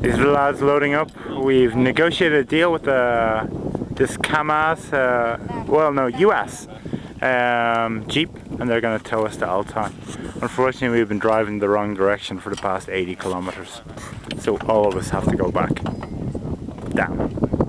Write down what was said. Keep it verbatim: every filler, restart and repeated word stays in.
These are the lads loading up. We've negotiated a deal with uh, this Kamaz, uh, well no, U S um, Jeep, and they're going to tow us to Alton. Unfortunately, we've been driving the wrong direction for the past eighty kilometers, so all of us have to go back. Damn.